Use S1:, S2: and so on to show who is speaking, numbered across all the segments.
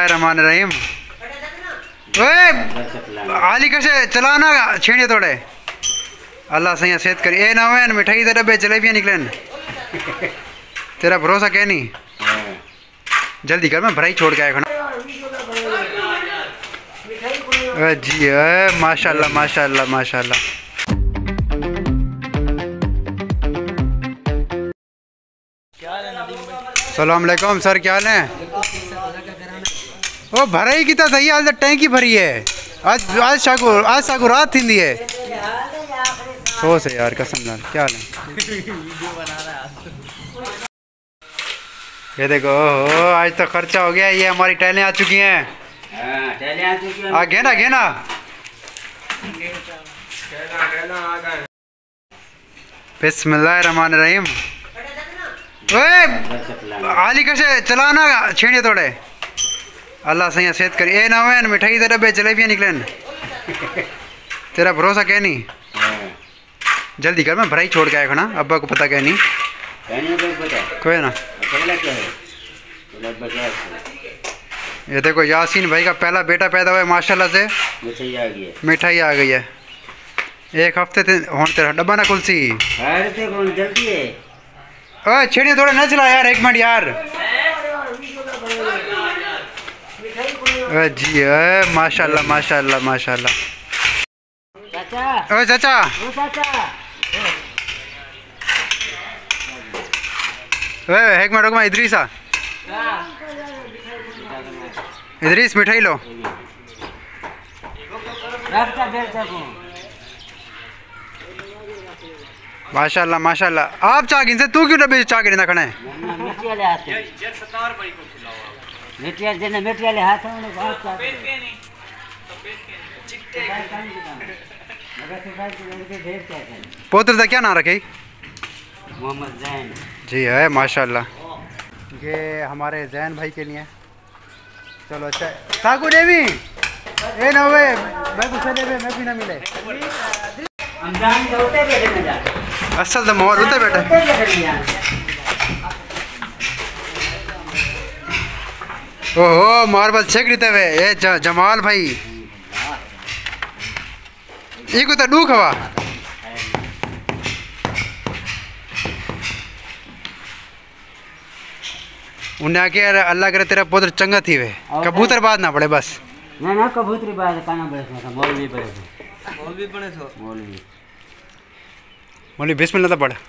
S1: बिस्मिल्लाहिर्रहमानिर्रहीम। ओए आली कैसे चलाना छेड़े थोड़े। अल्लाह सही सेहत करी। ए ना हुए मिठाई दे डब्बे जलेबियाँ निकलन। तेरा भरोसा क्या नहीं। जल्दी कर, मैं भराई छोड़ के आया खड़ा। जी माशाल्लाह माशाल्लाह माशाल्लाह। सलाम अलैकुम सर, क्या हाल है? ओ भराई की सही आज टैंकी भरी है। आज सागु रात थी है। सो से यार कसम नाल, क्या हाल है? ये देखो आज तो खर्चा हो गया। ये हमारी टाइलें आ चुकी हैं। घेना घेना बिस्मिल्लाहिर्रहमानिर्रहीम। ओए आली कैसे चलाना छेड़े थोड़े। अल्लाह सही सेहत करी। ए ना हुए मिठाई दे डब्बे जलेबियाँ निकलन। तेरा भरोसा क्या नहीं। जल्दी कर, मैं भराई छोड़ के आया खड़ा। अब्बा को पता क्या नहीं। कोई ना। ये देखो यासीन भाई का पहला बेटा पैदा हुआ है माशाल्लाह से। मिठाई आ गई है। एक हफ्ते तेरा डब्बा ना खुलसी। ओए छेड़िया थोड़ा न चला यार, एक मिनट यार। जी माशाल्लाह माशाल्लाह माशाल्लाह। ओए चाचा एक मिनट रुक, मैं इदरीसा इदरीस मिठाई लो। माशाल्लाह माशाल्लाह। आप चाह गिन से, तू क्यों डब्बे चाह गिन खड़े? पोत्र का क्या नाम रखे?
S2: मोहम्मद जैन
S1: जी है माशाल्लाह। ये हमारे जैन भाई के लिए। चलो अच्छा सागु देवी ए ना वे मैं कुछ ले मैं भी ना मिले। असल तो मोहर होते बेटा। ओहो मार्बल छेक देते हुए ये जमाल भाई। ये को तो डूख हवा। उन्हें आके अल्लाह करे तेरा पुत्र चंगा थी वे। कबूतर बात ना पड़े बस।
S2: ना कबूतरी बात काना बड़े था। मौलवी बड़े थे।
S1: मौलवी बिस्मिल्लाह तो पढ़।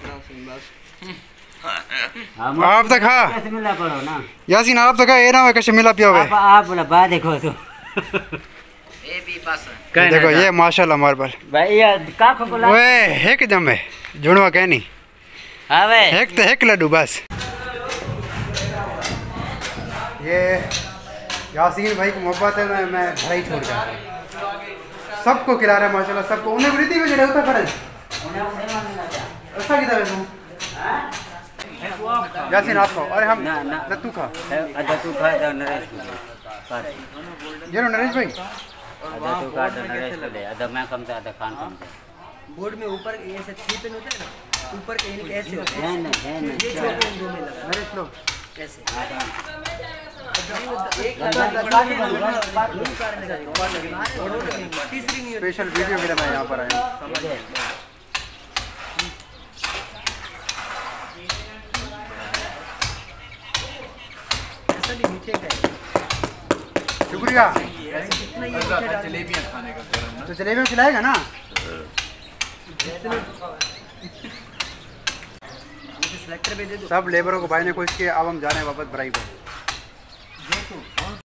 S1: आप तक खा
S2: मिला पड़ो ना
S1: यासीन। आप तक ए ना हो कैसे मिला पिया हुए।
S2: आप बोला बा देखो तो ए भी पास
S1: देखो ये माशाल्लाह मार्बल
S2: भाई ये का खोला।
S1: ओए एक दम है जुड़वा कहनी।
S2: हां वे
S1: एक तो एक लड्डू बस। ये यासीन भाई की मोहब्बत है। मैं भराई छोड़ गया। सबको खिला रहा है माशाल्लाह सबको। उन्हें भी रीति में जड़े होता खड़े अच्छा किधर है तू? यासीन आप खाओ। अरे हम ना तू खा।
S2: तू खा तो नरेश
S1: ये लो नरेश भाई।
S2: तू खा तो नरेश ले। अदा मैं कम से आधा खान कम से
S3: बोर्ड में ऊपर ऐसे 3 पिन होता है ना, ऊपर के इनके ऐसे होते हैं।
S2: नहीं
S3: ये छोटे इन दो में लगा
S1: नरेश लो
S3: ऐसे।
S1: स्पेशल वीडियो के लिए मैं यहाँ पर आया। शुक्रिया। तो जलेबियाँ खिलाएगा ना। सब लेबरों को भाई ने खुश किया। अब हम जा रहे हैं वापस भराई को।